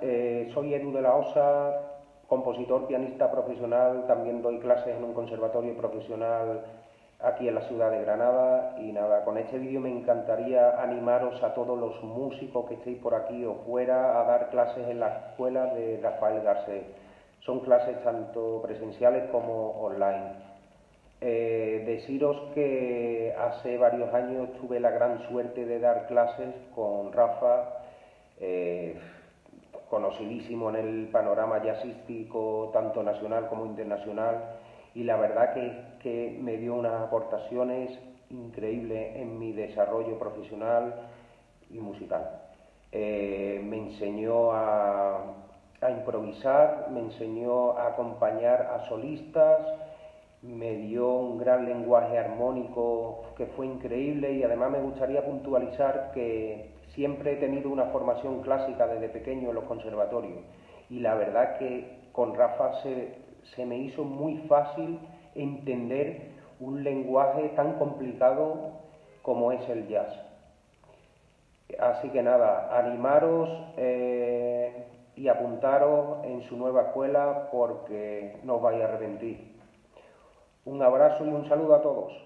Soy Edu de la Osa, compositor, pianista profesional, también doy clases en un conservatorio profesional aquí en la ciudad de Granada y nada, con este vídeo me encantaría animaros a todos los músicos que estéis por aquí o fuera a dar clases en la escuela de Rafael Garcés. Son clases tanto presenciales como online. Deciros que hace varios años tuve la gran suerte de dar clases con Rafa, conocidísimo en el panorama jazzístico tanto nacional como internacional, y la verdad que me dio unas aportaciones increíbles en mi desarrollo profesional y musical. Me enseñó a improvisar, me enseñó a acompañar a solistas, me dio un gran lenguaje armónico que fue increíble, y además me gustaría puntualizar que siempre he tenido una formación clásica desde pequeño en los conservatorios, y la verdad que con Rafa se me hizo muy fácil entender un lenguaje tan complicado como es el jazz. Así que nada, animaros y apuntaros en su nueva escuela porque no os vais a arrepentir. Un abrazo y un saludo a todos.